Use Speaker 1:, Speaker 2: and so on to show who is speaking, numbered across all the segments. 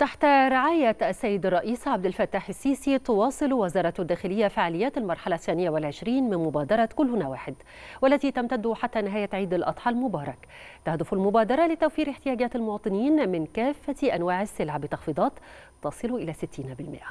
Speaker 1: تحت رعاية السيد الرئيس عبد الفتاح السيسي تواصل وزارة الداخلية فعاليات المرحلة 22 من مبادرة كلنا واحد، والتي تمتد حتى نهاية عيد الأضحى المبارك. تهدف المبادرة لتوفير احتياجات المواطنين من كافة أنواع السلع بتخفيضات تصل إلى 60%.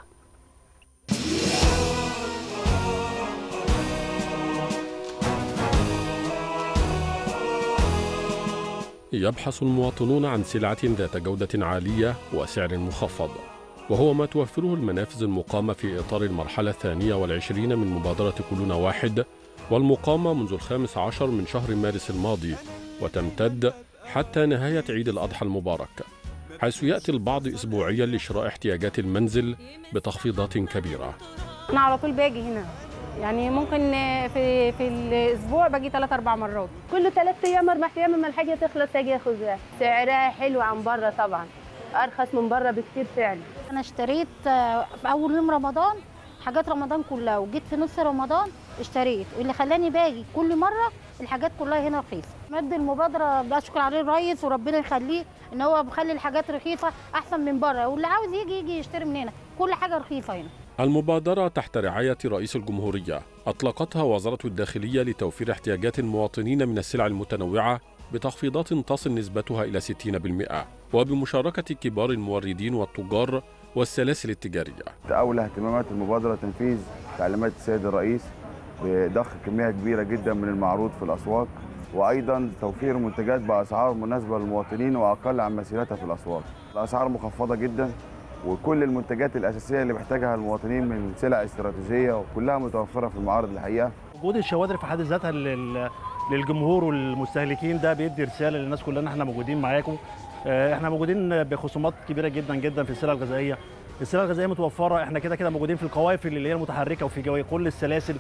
Speaker 2: يبحث المواطنون عن سلعة ذات جودة عالية وسعر مخفض، وهو ما توفره المنافذ المقامة في إطار المرحلة 22 من مبادرة كلنا واحد، والمقامة منذ 15 من شهر مارس الماضي، وتمتد حتى نهاية عيد الأضحى المبارك، حيث يأتي البعض أسبوعيا لشراء احتياجات المنزل بتخفيضات كبيرة.
Speaker 3: أنا على طول باجي هنا، يعني ممكن في الاسبوع باجي 3-4 مرات، كل 3 ايام 4 ايام اما الحاجه تخلص اجي اخدها. سعرها حلو عن بره، طبعا ارخص من بره بكتير فعلا.
Speaker 4: انا اشتريت في اول يوم رمضان حاجات رمضان كلها، وجيت في نص رمضان اشتريت، واللي خلاني باجي كل مره الحاجات كلها هنا رخيصه. مد المبادره بشكر عليه الرئيس وربنا يخليه ان هو بيخلي الحاجات رخيصه احسن من بره، واللي عاوز يجي يشتري من هنا، كل حاجه رخيصه هنا.
Speaker 2: المبادرة تحت رعاية رئيس الجمهورية أطلقتها وزارة الداخلية لتوفير احتياجات المواطنين من السلع المتنوعة بتخفيضات تصل نسبتها إلى 60%، وبمشاركة كبار الموردين والتجار والسلاسل التجارية.
Speaker 5: أولى اهتمامات المبادرة تنفيذ تعليمات السيد الرئيس بضخ كمية كبيرة جدا من المعروض في الأسواق، وأيضا توفير منتجات بأسعار مناسبة للمواطنين وأقل عن مسيرتها في الأسواق. الأسعار مخفضة جدا، وكل المنتجات الأساسية اللي محتاجها المواطنين من سلع استراتيجية وكلها متوفرة في المعارض الحقيقة.
Speaker 6: وجود الشوادر في حد ذاتها للجمهور والمستهلكين ده بيدي رسالة للناس كلها ان احنا موجودين معاكم. احنا موجودين بخصومات كبيرة جدا جدا في السلع الغذائية. السلع الغذائية متوفرة، احنا كده موجودين في القوافل اللي هي المتحركة وفي كل السلاسل.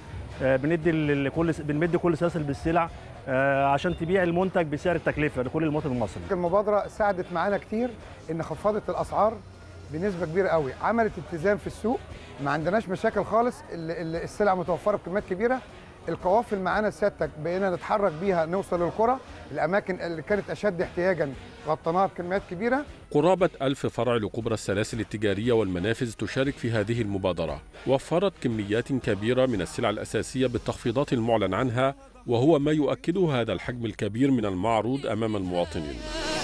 Speaker 6: بنمد كل سلاسل بالسلع عشان تبيع المنتج بسعر التكلفة لكل المواطن المصري.
Speaker 7: المبادرة ساعدت معانا كتير ان خفضت الأسعار بنسبة كبيرة قوي، عملت اتزان في السوق، ما عندناش مشاكل خالص، السلع متوفرة بكميات كبيرة. القوافل معانا سيادتك بقينا نتحرك بيها نوصل للقرى، الأماكن اللي كانت أشد احتياجا غطيناها بكميات كبيرة.
Speaker 2: قرابة 1000 فرع لكبرى السلاسل التجارية والمنافذ تشارك في هذه المبادرة، وفرت كميات كبيرة من السلع الأساسية بالتخفيضات المعلن عنها، وهو ما يؤكد هذا الحجم الكبير من المعروض أمام المواطنين.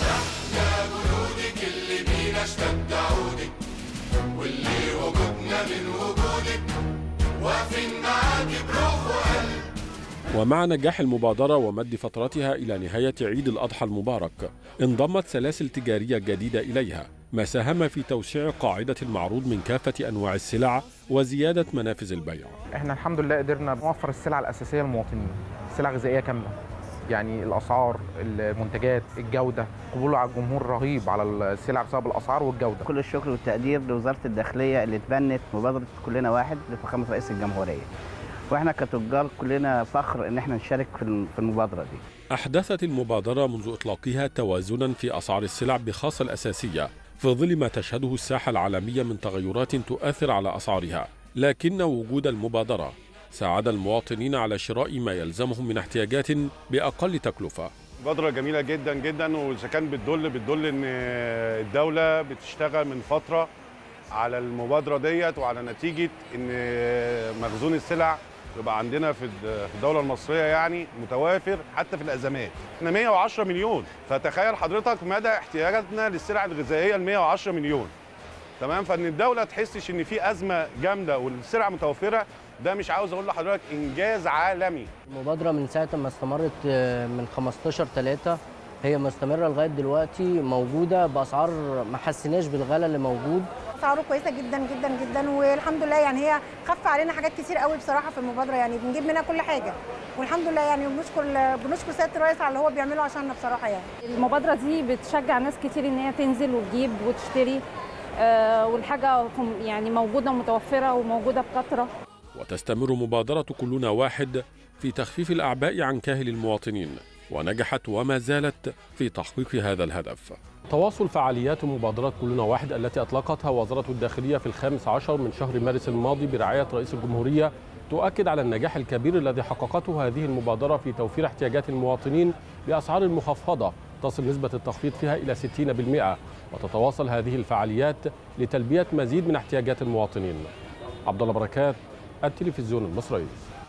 Speaker 8: واللي وجودنا من وجودك واقفين معاكي بروح وقلب.
Speaker 2: ومع نجاح المبادرة ومد فترتها إلى نهاية عيد الأضحى المبارك، انضمت سلاسل تجارية جديدة إليها، ما ساهم في توسيع قاعدة المعروض من كافة أنواع السلع وزيادة منافذ البيع.
Speaker 9: احنا الحمد لله قدرنا نوفر السلع الأساسية للمواطنين، سلع غذائية كاملة، يعني الاسعار، المنتجات، الجوده، قبول على الجمهور رهيب على السلع بسبب الاسعار والجوده.
Speaker 10: كل الشكر والتقدير لوزاره الداخليه اللي تبنت مبادره كلنا واحد لفخامه رئيس الجمهوريه، واحنا كتجار كلنا فخر ان احنا نشارك في المبادره دي.
Speaker 2: احدثت المبادره منذ اطلاقها توازنا في اسعار السلع بخاصه الاساسيه في ظل ما تشهده الساحه العالميه من تغيرات تؤثر على اسعارها، لكن وجود المبادره ساعد المواطنين على شراء ما يلزمهم من احتياجات بأقل تكلفة.
Speaker 11: مبادرة جميلة جدا جدا، وإذا كان بتدل إن الدولة بتشتغل من فترة على المبادرة ديت، وعلى نتيجة إن مخزون السلع يبقى عندنا في الدولة المصرية يعني متوافر حتى في الأزمات. إحنا 110 مليون، فتخيل حضرتك مدى احتياجاتنا للسلع الغذائية ل 110 مليون. تمام، فإن الدولة تحسش إن في أزمة جامدة والسلع متوفرة، ده مش عاوز اقول لحضرتك انجاز عالمي.
Speaker 12: المبادره من ساعه ما استمرت من 15/3 هي مستمره لغايه دلوقتي، موجوده باسعار ما حسيناش بالغلا اللي موجود.
Speaker 13: اسعاره كويسه جدا جدا جدا، والحمد لله يعني هي خف علينا حاجات كتير قوي بصراحه في المبادره، يعني بنجيب منها كل حاجه، والحمد لله يعني بنشكر سياده الرئيس على اللي هو بيعمله عشاننا بصراحه. يعني
Speaker 3: المبادره دي بتشجع ناس كتير ان هي تنزل وتجيب وتشتري، والحاجه يعني موجوده متوفره وموجوده بكثره.
Speaker 2: وتستمر مبادرة كلنا واحد في تخفيف الأعباء عن كاهل المواطنين، ونجحت وما زالت في تحقيق هذا الهدف. تواصل فعاليات مبادرة كلنا واحد التي أطلقتها وزارة الداخلية في 15 من شهر مارس الماضي برعاية رئيس الجمهورية تؤكد على النجاح الكبير الذي حققته هذه المبادرة في توفير احتياجات المواطنين بأسعار مخفضة تصل نسبة التخفيض فيها إلى 60%، وتتواصل هذه الفعاليات لتلبية مزيد من احتياجات المواطنين. عبد الله بركات، التلفزيون المصري.